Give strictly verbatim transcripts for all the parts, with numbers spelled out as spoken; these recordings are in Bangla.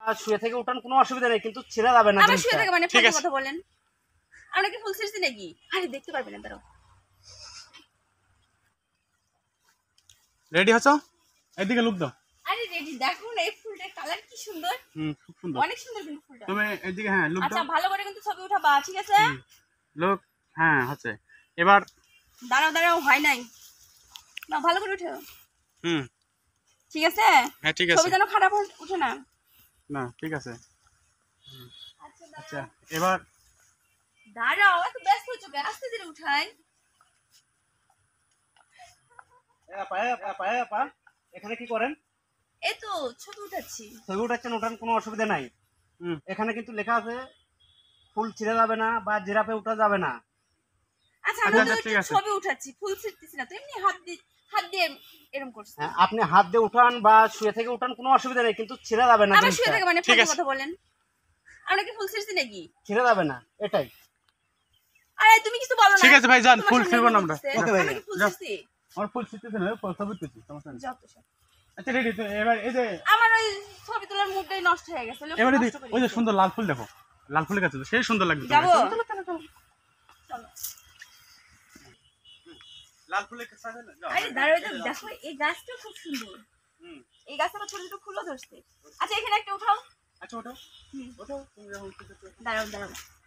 শুয়ে থেকে উঠান, কোনো অসুবিধা নেই, কিন্তু ছেড়ে যাবে না। আবার শুয়ে থেকে মানে ফালতু কথা বলেন? আমরা কি ফুল ছিঁড়ছি নাকি? আরে দেখতে পারবেন না, দাঁড়াও। রেডি হছো? এদিকে লুক দাও। আরে রেডি, দেখো না এই ফুলটার কালার কি সুন্দর। হুম, খুব সুন্দর, অনেক সুন্দর কিন্তু ফুলটা। তুমি এদিকে হ্যাঁ লুক দাও। আচ্ছা ভালো করে কিন্তু ছবি উঠাবা, ঠিক আছে? লুক, হ্যাঁ হচ্ছে। এবার দাঁড়াও দাঁড়াও, হয় নাই না, ভালো করে উঠো। হুম, ঠিক আছে? হ্যাঁ ঠিক আছে। ছবি যেন খারাপ উঠে না। না ঠিক আছে। আচ্ছা এবার দাঁড়াও, এত ব্যস্ত হচ্ছ কেন? আস্তে ধীরে উঠাই। এখানে কি করেন? এই তো ছবি উঠাচ্ছি। ছবি উঠাচ্ছেন, উঠান, কোনো অসুবিধা নাই। এখানে কিন্তু লেখা আছে ফুল ছিঁড়ে যাবে না বা জিরাফে উঠা যাবে না। আচ্ছা আমি তো একটু ছবি উঠাচ্ছি, ফুল ছিঁড়তেছি না তো, এমনি হাত দিয়ে হাত দিয়ে এরকম করছি। হ্যাঁ, আপনি হাত দিয়ে উঠান বা শুয়ে থেকে উঠান, কোনো অসুবিধা নেই, কিন্তু ছিঁড়ে যাবে না। আবার শুয়ে থেকে মানে ফালতু কথা বলেন? আমরা কি ফুল ছিঁড়ছি নাকি? ছিঁড়ে যাবে না, এটাই। আরে তুমি কিছু বলো না। ঠিক আছে ভাই, যান, ফুল ছিঁড়বো না আমরা। ওকে ভাই, আমরা কি ফুল ছিঁড়ছি? আমার ফুল ছিঁড়তেছে না, ছবি তুলছি, সমস্যা নেই। যত সব। আচ্ছা রেডি। তো এবার এই যে আমার ওই ছবি তোলার মুডটাই নষ্ট হয়ে গেছে। লোক এবারে নষ্ট করে ওই যে দিয়েছে। সুন্দর লাল ফুল দেখো, লাল ফুলের কাছে তো সেই সুন্দর লাগবে। যাবো? চলো চলো চলো চলো। লাল ফুলের কাছে যাও। আরে দাঁড়াও, এটা দেখো এই গাছটা খুব সুন্দর। হুম, এই গাছটা ছোট ছোট ফুলও ধরছে। আচ্ছা এখানে একটা উঠাও। আচ্ছা ওঠো হুম। ওঠো, তুমি যখন কিছু করো। দাঁড়াও দাঁড়াও।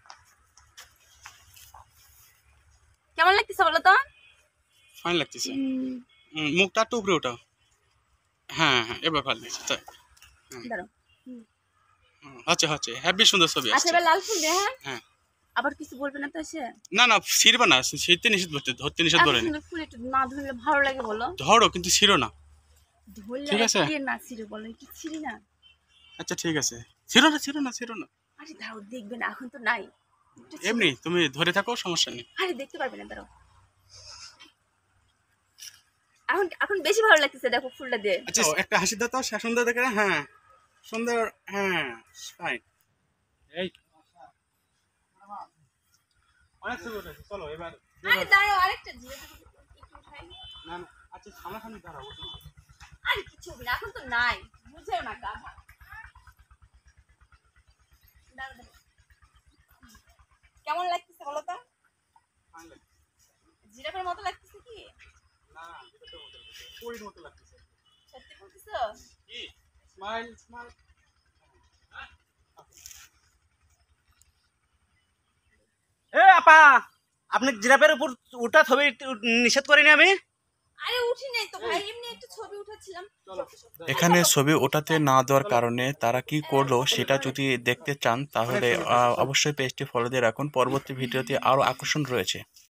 কেমন লাগতেছে বলো তো? ফাইন লাগতেছে। হুম, মুখটা একটু উপরে ওঠাও। হ্যাঁ হ্যাঁ, এবার ভালো লাগছে। তাই দাঁড়াও। আচ্ছা আচ্ছা, হ্যাপি সুন্দর ছবি আচ্ছা আসছে। এবার লাল ফুল দে। হ্যাঁ হ্যাঁ, আবার কিছু বলবে না তো এসে? না না, ছিড়বা না, ছিড়তে নিষেধ করতে, ধরতে নিষেধ এত করে সুন্দর ফুল একটু না ধরলে ভালো লাগে বলো? ধরো, কিন্তু ছিড়ো না। ধরলে ঠিক আছে। কি না ছিড়ে বলো, একটু ছিড়ি না। আচ্ছা ঠিক আছে, ছিড়ো না ছিড়ো না ছিড়ো না। আরে দাঁড়াও, দেখবে না, এখন তো নাই। একটু ছিড়ে- এমনি তুমি ধরে থাকো, সমস্যা নেই। আরে দেখতে পারবে না, দাঁড়াও। এখন এখন বেশি ভালো লাগতেছে, দেখো ফুলটা দিয়ে। আচ্ছা একটা হাসি দাও তো, সুন্দর দেখে। হ্যাঁ সুন্দর, হ্যাঁ ফাইন। এই অনেক সুন্দর হয়েছে, চলো এবার। আরে দাঁড়াও, আরেকটা জিরে একটু উঠাই। না না, আচ্ছা সামনাসামনি দাঁড়াও। আরে কিছু হবে না, এখন তো নাই, বুঝেও না গাধা। দাঁড়াও, দাঁড়াও। কেমন লাগতেছে বলো তো? ফাইন লাগছে। জিরাফের মতো লাগতেছে কি? না না, এটা তো মতো লাগছে, পরির মতো লাগতেছে। সত্যি বলতেছো? কি স্মাইল স্মাইল। এ আপা, আপনি জিরাফের উপর উঠা ছবি নিষেধ করিনি আমি? আরে উঠি নাই তো ভাই, এমনি একটা ছবি উঠাচ্ছিলাম। এখানে ছবি ওঠাতে না দেওয়ার কারণে তারা কি করলো সেটা যদি দেখতে চান তাহলে আহ, অবশ্যই পেজটি ফলো দিয়ে রাখুন। পরবর্তী ভিডিওতে আরো আকর্ষণ রয়েছে।